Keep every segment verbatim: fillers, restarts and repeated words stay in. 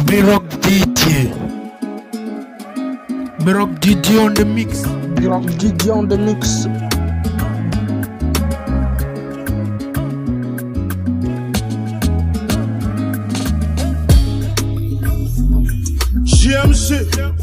Mirock Didier. Mirock Didier on the mix. Mirock Didier on the mix. G M C.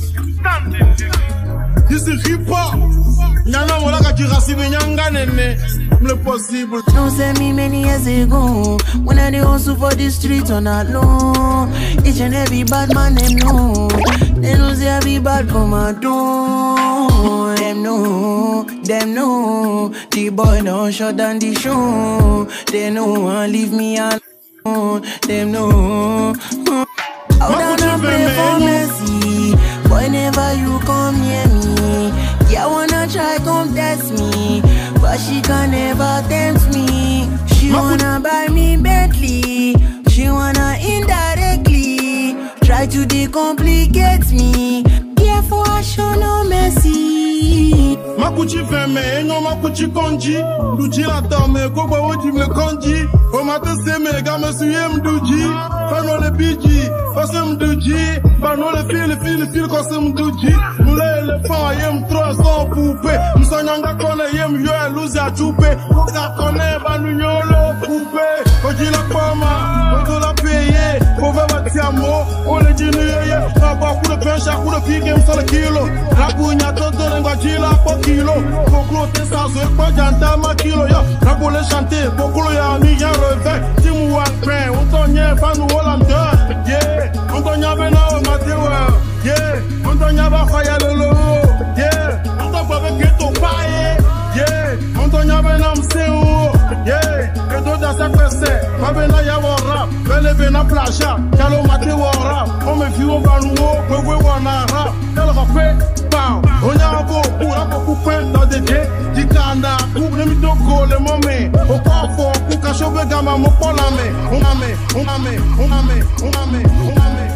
This is hip hop. Nyana mola kakirasi benyanga nene. Le possible. Don't send me many years ago when I dey hustle for the streets on that low. Each and every bad man them know. They know say I be bad for my door. Them know, them know. The boy don't shut down the show. They know and leave me alone. Them know. Out and I pray for mercy. Boy, never you come near me. Yeah, wanna try come test me, but she can never tempt me. She wanna buy me Bentley. She wanna indirectly try to decomplicate me. Therefore I show no mercy. Makuchi feme, enyo makuchi konji. Duji la tome, kogwa woji me konji. O mate seme, game suye mduji. Fano le biji, kose mduji. Fano le fil, fil, fil, kose mduji. Mule le fan, yem tro son poupe. Msanyanga kone, yem yo eluzi a chupe. Muka kone, banu nyolo poupe. Oji la koma, ojo la peye. Kove bati amo, ole jini yeye. Naba kude pensha, kude pike msole kilo. Rabu nyatoto lengwa jila po kilo. Koklo te sazo ekpo janta ma kilo yo. Rabu le chante, koklo ya mi yan reve. Timu wan pen, untonye fanu wolam de. Yeah, untonya bena o matewa. Yeah, untonya ba faya lolo. Yeah, untonya ba keto paye. Yeah, untonya bena mseo. Yeah, keto da sakwese. Mabena ya wara, bele bena plasha. Kalo matewa rap, ome fiwo banuwo, kwewe wana rap. Kalo kafe, pow. Onya bo, pura po kupen da deje. Dikanda, kuk nemi doko le mome. Okafo, kuka shobe gama mo polame. Uname, uname, uname, uname, uname.